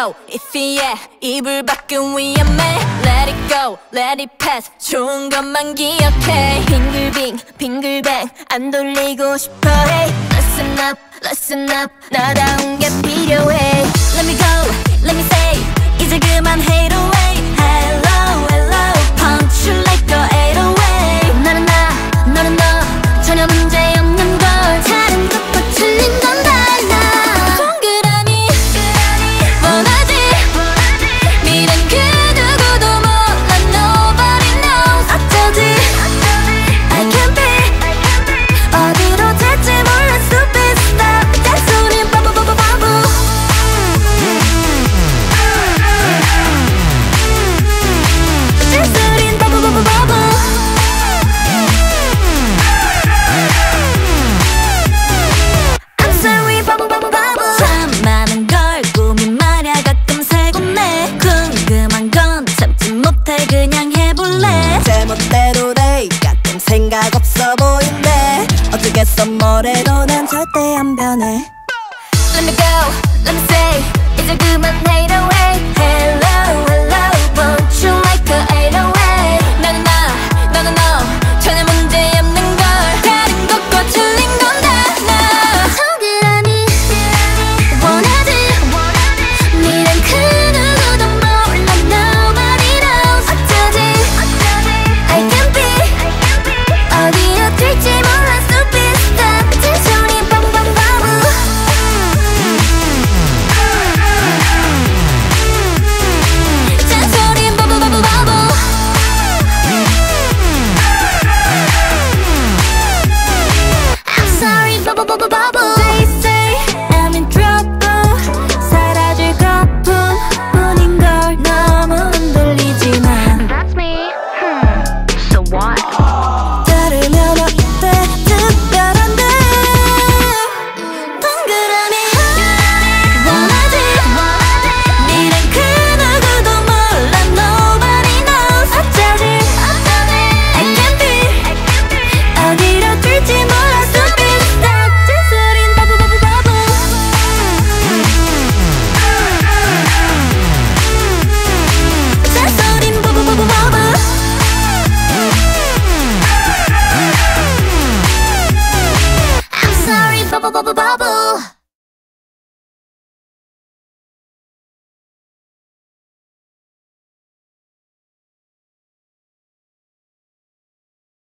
go if yeah 이불 밖은 위험해 Let it go let it pass 좋은 것만 기억해 빙글빙 빙글뱅 안 돌리고 싶어 hey listen up 나다운 게 필요해 Let me go let me say 이제 그만 hate away